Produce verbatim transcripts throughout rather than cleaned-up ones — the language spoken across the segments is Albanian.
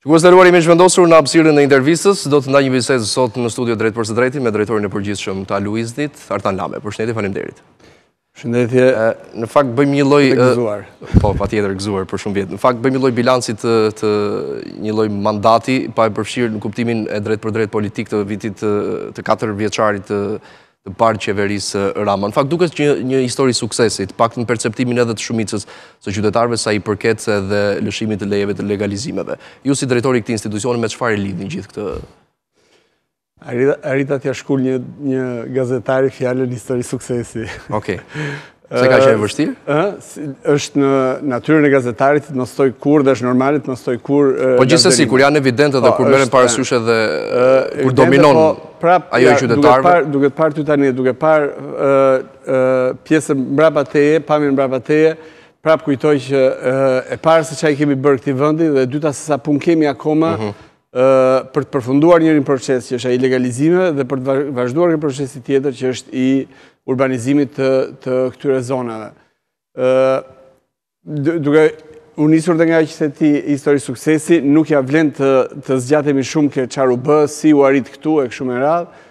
Shikues të nderuar, jemi zhvendosur në hapësirën e intervistës. Do të ndaj një bisedë sot në studio drejt për së drejti me drejtorin e përgjithshëm të Aluiznit, Artan Lame. Përshëndetje, faleminderit. Përshëndetje. Në fakt bëjmë një lloj gëzuar. Po, patjetër gëzuar për shumë vjet. Në fakt bëjmë një lloj bilanci të, të një lloj mandati pa e përfshirë në kuptimin e drejt për drejt politik të vitit të, të katër vjeçarit të të parë qeverisë Rama. Në fakt duket që një, një histori suksesi, të paktën perceptimin edhe të shumicës së qytetarëve sa i përket edhe lëshimit të lejeve të legalizimeve. Ju si drejtori i këtij institucioni me çfarë lidhin gjithë këtë? Arrita t'ja shkull një, një gazetari fjalën histori suksesi. Okej. Se ka qenë vështirë? Është në natyrën e gazetarit të mos thoj kur, dhe është normale të mos thoj kur. Po gjithsesi, kur janë evidente dhe kur merren parasysh edhe kur dominon ajo e qytetarëve. Duke parë ty tani, duke parë pjesën mbrapa teje, pamjen mbrapa teje, prap kujtoj që e parë se çfarë kemi bërë këtij vendi dhe e dyta se sa punë kemi akoma për të përfunduar njërin proces që është ai legalizimeve dhe për të vazhduar një procesi tjetër që është i urbanizimit të, të këtyre zonave. Duke u nisur dhe nga që se ti histori suksesi, nuk ja vlen të, të zgjatemi shumë ke çfarë u bë, si u arrit këtu e kështu me radhë.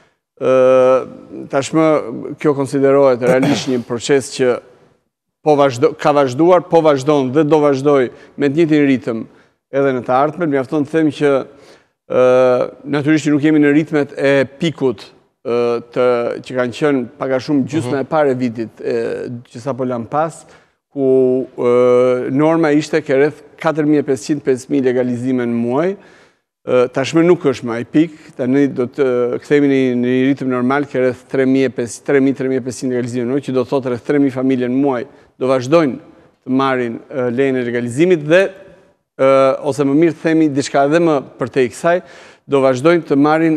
Tashmë kjo konsiderohet realisht një proces që po vazhdo, ka vazhduar, po vazhdon dhe do vazhdoj me të njëjtin ritëm edhe në të ardhmen. Mjafton të them që natyrisht që nuk jemi në ritmet e pikut të, që kanë qenë paka shumë gjysma e parë e vitit që sa po lam pas, ku norma ishte ke rreth katër mijë e pesëqind pesë mijë legalizime në muaj. Tashmë nuk është më ai pik, tani do të kthehemi në një ritëm normal ke rreth tre mijë tre mijë tre mijë e pesëqind legalizime në muaj, që do të thotë rreth tre mijë familje në muaj do vazhdojnë të marrin lejen e legalizimit dhe ose më mirë të themi diçka edhe më përtej kësaj, do vazhdojnë të marrin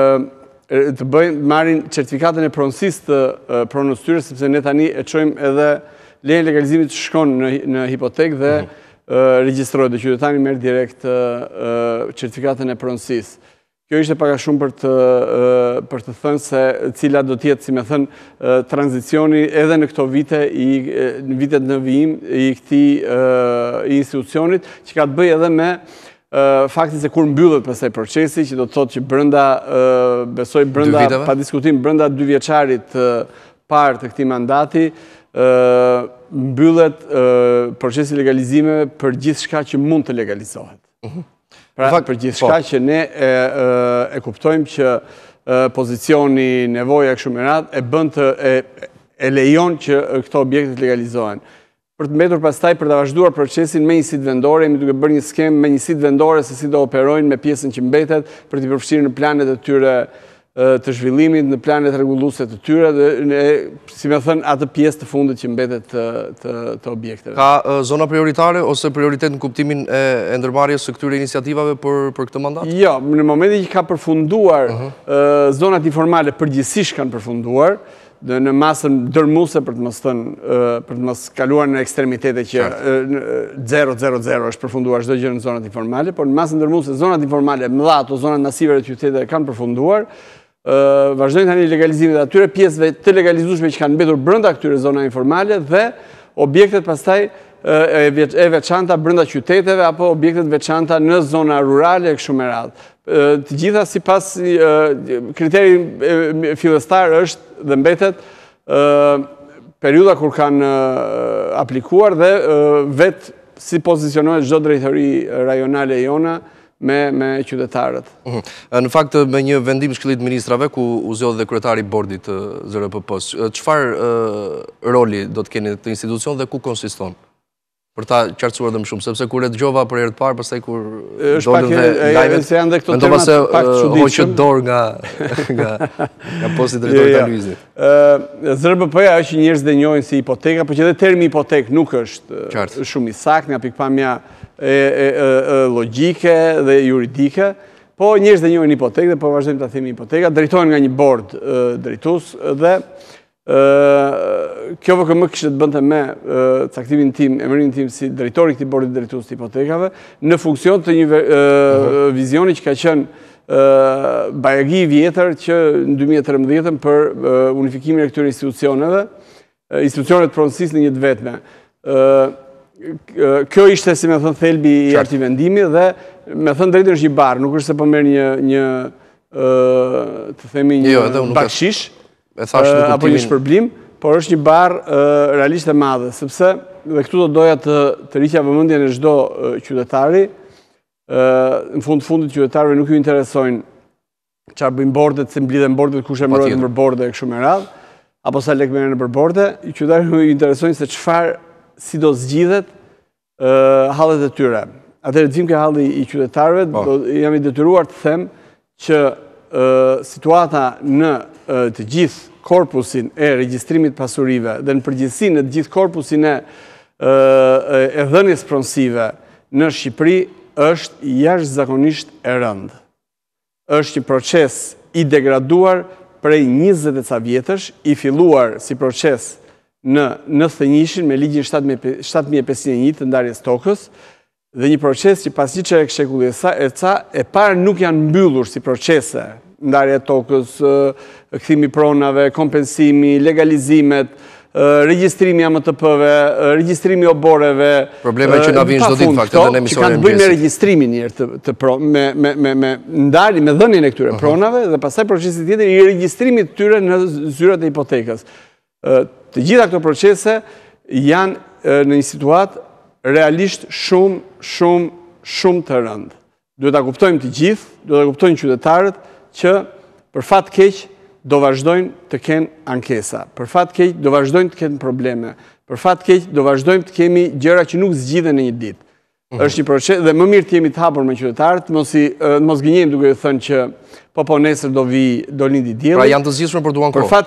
të bëjnë marrin certifikatën e pronësisë të pronës tyre, sepse ne tani e çojmë edhe lejen e legalizimit që shkon në, në hipotekë dhe regjistrohet, dhe qytetari merr direkt certifikatën e pronësisë. Kjo ishte paka shumë për të, për të thënë se cila do t'jetë, si me thënë, tranzicioni edhe në këto vite, i, në vitet në vijim i këtij institucionit, që ka të bëjë edhe me faktin se kur mbyllet pastaj procesi, që do të thotë që brenda, besoj brenda, pa diskutim, brenda dy vjeçarit të parë të këtij mandati, mbyllet procesi legalizimeve për gjithçka që mund të legalizohet. Pra, për gjithë shka që ne e, e, e kuptojmë që e, pozicioni, nevoja e kështu me radhë e bën të e, e lejon që këto objekte legalizohen. Për të mbetur pastaj për të vazhduar procesin me një sit vendore, jemi duke bërë një skemë me një sit vendore se si do operojnë me pjesën që mbetet për t'i përfshirë në planet e tyre të zhvillimit, në planet rregulluese të tyre dhe në, si me thënë, atë pjesë të fundit që mbetet të, të, të objekteve. Ka uh, zona prioritare ose prioritet në kuptimin e, e ndërmarrjes së këtyre iniciativave për, për këtë mandat? Jo, në momentin që ka përfunduar uh -huh. uh, zonat informale përgjithsisht kanë përfunduar, dhe në masën dërmuese për të mos thënë, uh, për të mos kaluar në ekstremitete që zero zero zero është përfunduar çdo gjë në zonat informale, por në masën dërmuese zonat informale mëdha ato zonat masivere të qyteteve kanë përfunduar. Uh, vazhdojnë tani legalizimit e atyre pjesëve të legalizueshme që kanë mbetur brenda këtyre zona informale dhe objektet pastaj uh, e, veç, e veçanta brenda qyteteve apo objektet veçanta në zona rurale e kështu me radhë. Uh, të gjitha sipas uh, kriteri uh, fillestar është dhe mbetet uh, periudha kur kanë uh, aplikuar dhe uh, vetë si pozicionohet çdo drejtori rajonale e jona me, me qytetarët. Uh -huh. Në fakt, me një vendim shkëllit ministrave, ku u zgjodhi dhe kryetari i bordit të zet er pe pe-s, çfarë uh, roli do të keni të institucion dhe ku konsiston? Për ta qartësuar dhe më shumë, sepse kur e dëgjova për herë të parë, pastaj kur dolën dhe lajmet, mendova se hoqët dorë nga nga nga posti drejtorit të Aluiznit. zet er pe pe-ja është një njerëz dhe njohin si hipoteka, por që edhe termi hipotek nuk është shumë i saktë nga pikpamja e, e, e logjike dhe juridike, po njerëz dhe njohin hipotekë dhe po vazhdojmë ta themi hipoteka, drejtohen nga një bord drejtues dhe kjo vë këmë kështë të bënte me caktimin tim, emërimin tim si drejtori këtij bordit drejtues të hipotekave, në funksion të një vizioni që ka qenë bajagi i vjetër që në dy mijë e trembëdhjetë për unifikimin e këtyre institucioneve, institucionet pronësisë në një të vetme. Kjo ishte, si me thënë, thelbi i atij vendimi dhe me thënë drejtën është një barë, nuk është se po merr një, një të themi një bakshish, apo një shpërblim, por është një barë realisht e madhe, sepse dhe këtu do doja të, të rriqja vëmendjen e çdo qytetari, në fund fundit qytetarëve nuk ju interesojnë çfarë bëjnë bordet, se mblidhen bordet, kush e mërojnë për borde e kështu me radhë, apo sa lek merren për borde, qytetarëve ju interesojnë se çfarë si do zgjidhet hallet e tyre. Atëherë të vim ke halli i qytetarëve, jam i detyruar të them që situata në të gjithë korpusin e regjistrimit pasurive dhe në përgjithësi në të gjithë korpusin e e dhënies pronësive në Shqipëri është jashtëzakonisht e rëndë. Është një proces i degraduar prej njëzet e ca vjetësh, i filluar si proces në nëntëdhjetë e njëshin me ligjin shtatë mijë e pesëqind e një të ndarjes tokës, dhe një proces që pas një çerek shekulli e ca e parë nuk janë mbyllur si procese, ndarja e tokës, kthimi pronave, kompensimi, legalizimet, regjistrimi A M T P-ve, regjistrimi oboreve. Probleme që na vinë çdo ditë fakt edhe në emisionin e mëngjesit. Që kanë të bëjnë me regjistrimin njëherë të me me me ndarjen, me dhënien e këtyre pronave dhe pastaj procesi tjetër i regjistrimit të tyre në zyrat e hipotekës. Të gjitha këto procese janë në një situatë realisht shumë, shumë, shumë të rëndë. Duhet ta kuptojmë të gjithë, duhet ta kuptojnë qytetarët që për fat keq do vazhdojnë të kenë ankesa, për fat keq do vazhdojnë të kenë probleme, për fat keq do vazhdojmë të kemi gjëra që nuk zgjidhen në një ditë. Është një proces dhe më mirë të jemi të hapur me qytetarët, mos i mos gënjejmë duke thënë që po po nesër do vi do lindi dielli. Pra janë të zgjidhshme për duan kohë. Për fat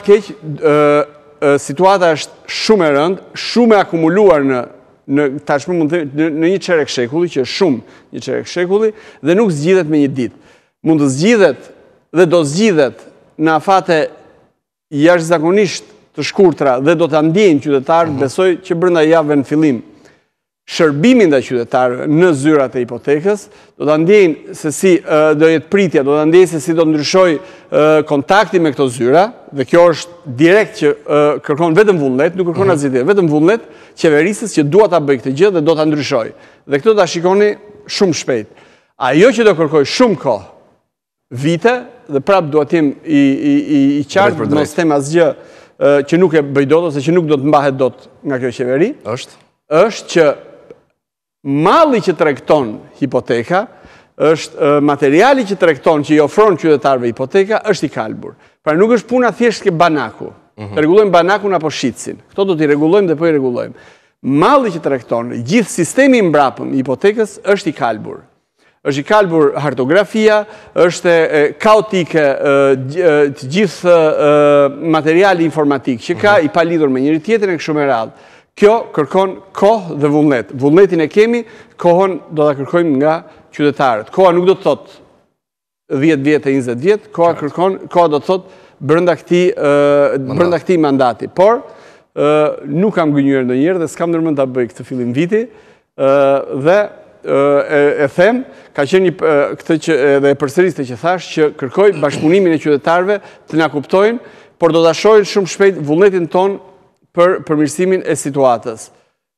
keq situata është shumë e rëndë, shumë e akumuluar në në tashmë mund të në një çerek shekulli, që është shumë një çerek shekulli, dhe nuk zgjidhet me një ditë. Mund të zgjidhet dhe do zgjidhet në afate jashtëzakonisht të shkurtra dhe do ta ndjejnë qytetarët, besoj që brenda javëve në fillim shërbimin ndaj qytetarëve në zyrat e hipotekës, do ta ndjejnë se si do jetë pritja, do ta ndjejnë se si do ndryshojë kontakti me këto zyra, dhe kjo është direkt që kërkon vetëm vullnet, nuk kërkon asgjë tjetër, vetëm vullnet qeverisës që dua ta bëjë këtë gjë dhe do ta ndryshojë. Dhe këtë do ta shikoni shumë shpejt. Ajo që do kërkojë shumë kohë, vite, dhe prapë duhet të jem i i i qartë, mos them asgjë që nuk e bëj dot ose që nuk do të mbahet dot nga kjo qeveri, është është që malli që tregton hipoteka, është materiali që tregton që i ofron qytetarëve hipoteka, është i kalbur. Pra nuk është puna thjesht ke banaku. Të rregullojmë banakun apo shitsin. Kto do t'i rregullojmë dhe po i rregullojmë. Malli që tregton, gjithë sistemi i mbrapsëm i hipotekës është i kalbur. Është i kalbur hartografia, është kaotike të gjithë materiali informatik që ka i palidhur me njëri tjetrin e kështu me radhë. Kjo kërkon kohë dhe vullnet. Vullnetin e kemi, kohën do ta kërkojmë nga qytetarët. Koha nuk do të thotë dhjetë vjet e njëzet vjet, koha kërkon, koha do të thotë brenda këtij brenda këtij mandati. Por nuk kam gënjur ndonjëherë dhe s'kam ndërmend ta bëj këtë fillim viti, dhe e them, ka qenë këtë që edhe e përsëris të që thash, që kërkoj bashkëpunimin e qytetarëve të na kuptojnë, por do ta shohin shumë shpejt vullnetin ton për përmirësimin e situatës.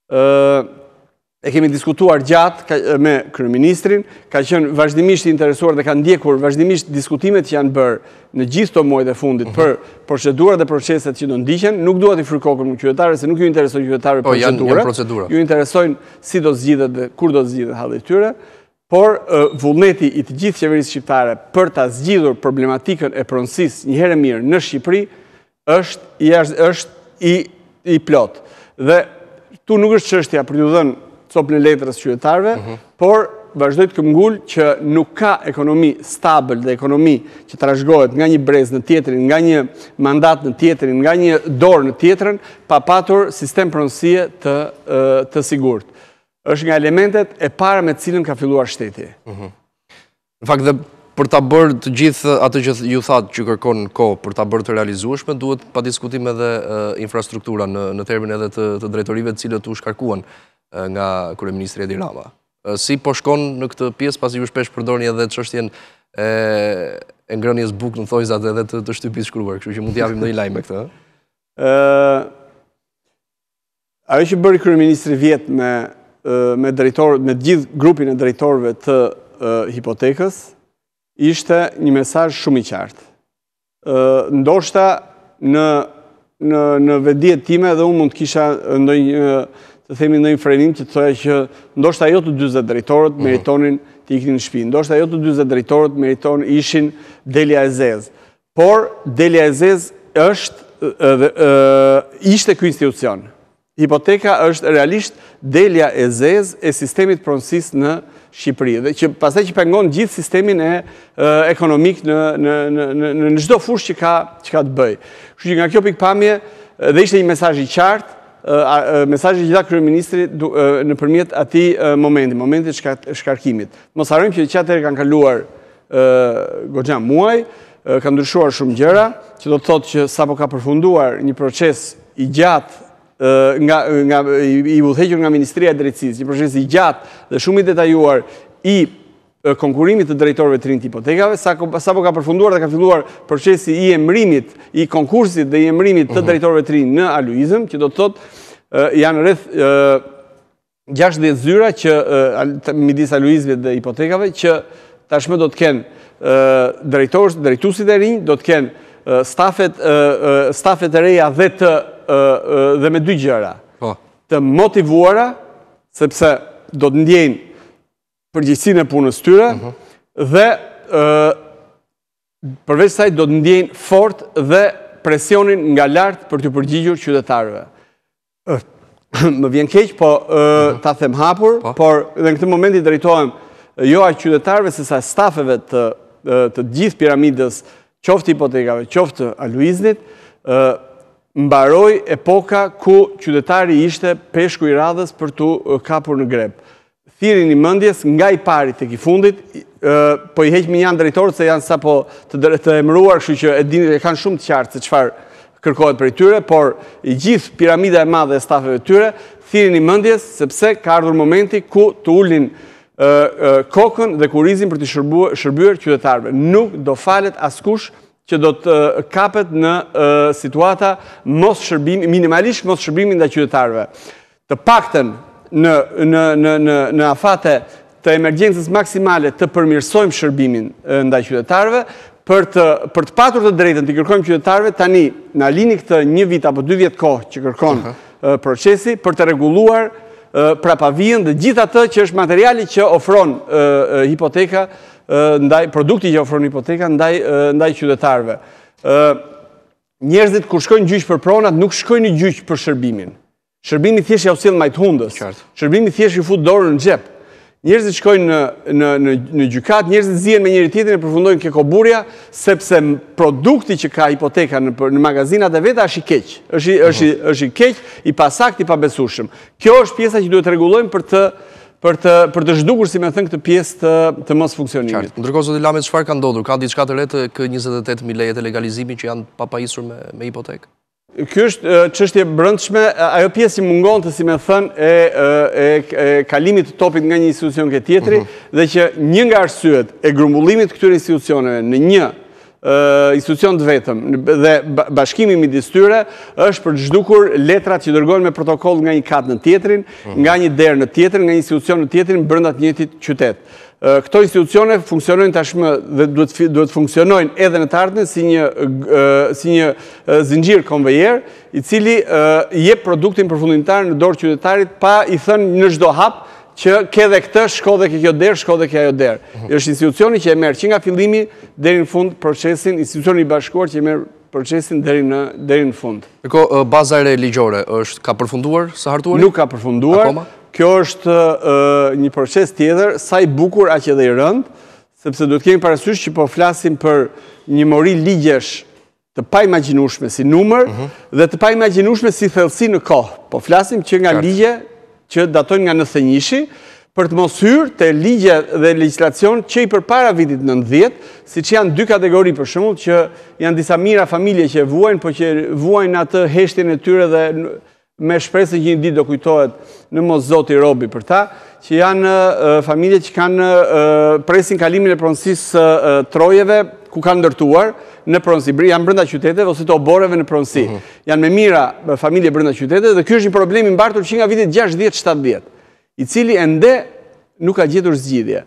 E kemi diskutuar gjatë me kryeministrin, ka qenë vazhdimisht i interesuar dhe ka ndjekur vazhdimisht diskutimet që janë bërë në gjithë këto muajt e fundit për procedurat dhe proceset që do ndiqen. Nuk dua t'i fryj kokën me qytetarët, se nuk ju interesojnë qytetarëve procedurat. Ju interesojnë si do zgjidhet dhe kur do zgjidhet halli i tyre, por vullneti i të gjithë qeverisë shqiptare për ta zgjidhur problematikën e pronësisë një herë mirë në Shqipëri është është i i plot. Dhe tu nuk është çështja për t'u dhënë copën e letrës qytetarëve, por vazhdoj të këmbgul që nuk ka ekonomi stabil dhe ekonomi që trashëgohet nga një brez në tjetrin, nga një mandat në tjetrin, nga një dorë në tjetrën, pa patur sistem pronësie të të sigurt. Është nga elementet e para me të cilën ka filluar shteti. Në fakt dhe për ta bërë të gjithë atë që ju thatë që kërkon kohë për ta bërë të realizueshme, duhet pa diskutim edhe infrastruktura në termin edhe të drejtorive të cilët u shkarkuan nga kryeministri Edi Rama. Si po shkon në këtë pjesë, pasi ju shpesh përdorni edhe çështjen e ngrënies bukë në thojzat edhe të shtypis shkruar, kështu që mund t'japim ndonjë lajm me këtë. Ajo që bëri kryeministri vjet me me drejtor, me gjithë grupin e drejtorëve të hipotekës ishte një mesazh shumë i qartë. Ndoshta në vetdijet time dhe unë mund të kisha ndonjë, të themi ndonjë frenim që të thoya që ndoshta jo të dyzet drejtorët meritonin të iknin në shtëpi, ndoshta jo të dyzet drejtorët meriton ishin Delia e Zezë. Por Delia e Zezë është ishte ky institucion. Hipoteka është realisht Delia e Zezë e sistemit pronësisë në Shqipëri, dhe që pastaj që pengon gjithë sistemin e ekonomik në çdo fushë që ka që ka të bëjë. Kështu që nga kjo pikpamje dhe ishte një mesazh i qartë, mesazhi i gjitha kryeministrit nëpërmjet atij momenti, momentit shkarkimit. Mos harrojmë që që atëherë kanë kaluar goxha muaj, ka ndryshuar shumë gjëra, që do të thotë që sapo ka përfunduar një proces i gjatë i udhëhequr nga Ministria e Drejtësisë, një proces i gjatë dhe shumë i detajuar i konkurimit të drejtorëve të rinj të hipotekave, sapo ka përfunduar dhe ka filluar procesi i emërimit, i konkursit dhe i emërimit të drejtorëve të rinj në Aluizëm, që do të thotë janë rreth gjashtëdhjetë zyra që midis Aluizmit dhe hipotekave, që tashmë do të kenë drejtuesit e rinj, do të kenë stafet e reja dhe të dhe me dy gjëra, të motivuara, sepse do të ndjejnë përgjegjësinë e punës tyre, dhe përveç saj do të ndjejnë fort dhe presionin nga lart për të përgjigjur qytetarëve. Më vjen keq, po ta them hapur, por edhe në këtë moment i drejtohem jo aq qytetarëve sesa stafeve të gjithë piramidës, qoftë hipotekave, qoftë Aluiznit, mbaroi epoka ku qytetari ishte peshku i radhës për tu kapur në greb. Thirrni mendjes nga i pari tek i fundit, po i heq me janë drejtorët se janë sapo të emëruar, kështu që e dini, e kanë shumë të qartë se çfarë kërkohet prej tyre, por i gjithë piramida e madhe e stafeve tyre, thirrni mendjes sepse ka ardhur momenti ku të ulin kokën dhe kurizin për të shërbyer qytetarëve. Nuk do falet askush që do të kapet në situata mos shërbimi, minimalisht mos shërbimi ndaj qytetarëve. Të paktën në afate të emergjencës maksimale të përmirësojmë shërbimin ndaj qytetarëve, për të patur të drejtën të kërkojmë qytetarëve, tani na lini këtë një vit apo dy vjet kohë që kërkon procesi, për të rregulluar prapavijën dhe gjithë atë që është materiali që ofron hipoteka, ndaj produkti që ofron hipoteka ndaj qytetarëve. Njerëzit kur shkojnë gjyq për pronat nuk shkojnë në gjyq për shërbimin. Shërbimi thjesht ja u sill majthundës. Shërbimi thjesht ju fut dorën në xhep. Njerëzit shkojnë në gjykat, njerëzit zihen me njëri tjetrin e përfundojnë kekoburja, sepse produkti që ka hipoteka në magazinat e veta është i keq. Është i keq, i pasakt, i pabesueshëm. Kjo është pjesa që duhet rregullojmë për të për të zhdukur, si me thënë, këtë pjesë të mos funksionimit. Ndërkohë, zoti Lamet, çfarë ka ndodhur? Ka diçka të re të kë njëzet e tetë mijë lejet e legalizimit që janë papajisur me hipotekë? Kjo është çështje brendshme, ajo pjesë që mungon të, si me thënë, e kalimit të topit nga një institucion ke tjetri, dhe që një nga arsyet e grumbullimit këtyre institucioneve në një institucion të vetëm dhe bashkimi midis tyre është për të zhdukur letrat që dërgohen me protokoll nga një kat në tjetrin, nga një derë në tjetrin, nga një institucion në tjetrin brenda të njëjtit qytet. Këto institucione funksionojnë tashmë dhe duhet funksionojnë edhe në të ardhmen si një si një zinxhir konvejer, i cili jep produktin përfundimtar në dorë qytetarit pa i thënë në çdo hap që ke dhe këtë, shko dhe ke kjo derë, shko dhe ke ajo derë. Është institucioni që e merr që nga fillimi deri në fund procesin, institucioni i bashkuar që e merr procesin deri në deri në fund. Eko, baza e re ligjore është ka përfunduar së hartuari? Nuk ka përfunduar. Akoma? Kjo është një proces tjetër, sa i bukur aq edhe i rënd, sepse duhet kemi parasysh që po flasim për një mori ligjesh të pa imagjinueshme si numër dhe të pa imagjinueshme si thellësi në kohë. Po flasim që nga ligje që datojnë nga nëntëdhjetë e një, për të mos hyrë të ligje dhe legislacion që i përpara vitit nëntëdhjetë, si që janë dy kategori për shembull, që janë disa mira familje që vuajnë, po që vuajnë atë heshtjen e tyre dhe me shpresë që një ditë do kujtohet në mos zoti robi për ta, që janë familje që kanë presin kalimin e pronësisë trojeve, ku kanë ndërtuar në pronësi, janë brenda qyteteve ose të oboreve në pronësi. Janë me mira familje brenda qyteteve dhe ky është një problem i mbartur që nga vitet gjashtëdhjetë shtatëdhjetë, i cili ende nuk ka gjetur zgjidhje.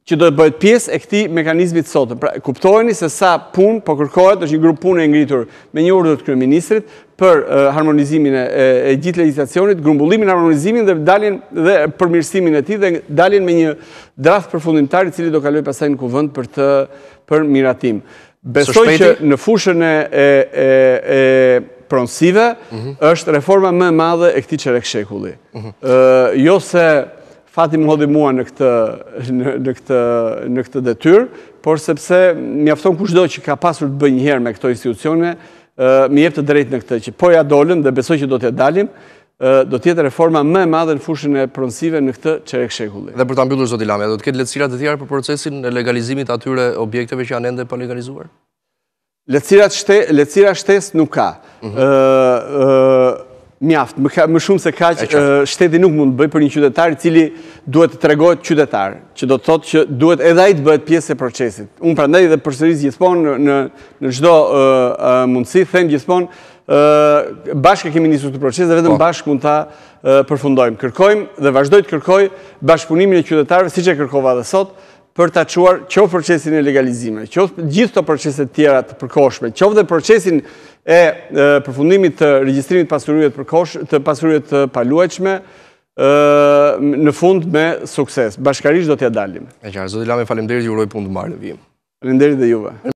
që do të bëhet pjesë e këtij mekanizmit sotëm. Pra, kuptojeni se sa punë po kërkohet, është një grup punë e ngritur me një urdhër të kryeministrit për uh, harmonizimin e, e gjithë legjislacionit, grumbullimin, harmonizimin dhe daljen dhe përmirësimin e tij dhe daljen me një draft përfundimtar i cili do kalojë pastaj në kuvend për të për miratim. Besoj që në fushën e, e, e, e pronësive mm -hmm. është reforma më e madhe e këtij çerekshekulli. Mm -hmm. uh, jo se fati më hodhi mua në këtë, në, në këtë, në këtë detyrë, por sepse mjafton kushdo që ka pasur të bëjë një herë me këto institucione, uh, më jep të drejtë në këtë që po ja dolën dhe besoj që do t'ja dalim, uh, do t'jetë reforma më e madhe në fushën e pronësive në këtë çerekshekulli. Dhe për ta mbyllur zoti Lamja, do të ketë lehtësira të tjera për procesin e legalizimit të atyre objekteve që janë ende pa legalizuar? Lehtësira shtesë nuk ka. Mm -hmm. uh, uh, Mjaft, më, më shumë se kaq shteti nuk mund të bëj për një qytetar i cili duhet të tregohet qytetar, që do të thotë që duhet edhe ai të bëhet pjesë e procesit. Unë prandaj dhe përsëris gjithmonë në në çdo uh, uh, mundësi them gjithmonë uh, bashkë kemi nisur këtë proces dhe vetëm bashkë mund ta uh, përfundojmë. Kërkojmë dhe vazhdoj të kërkoj bashkëpunimin e qytetarëve, siç e kërkova edhe sot, për ta çuar qoftë procesin e legalizimit, qoftë gjithë këto procese të tjera të përkohshme, qoftë dhe procesin e, e përfundimit të regjistrimit pasurive të përkohsh, të pasurive të paluajtshme, në fund me sukses. Bashkarisht do t'ja dalim. E qartë, zoti Lamja, faleminderit, ju uroj punë të mbarë në vijim. Faleminderit dhe juve.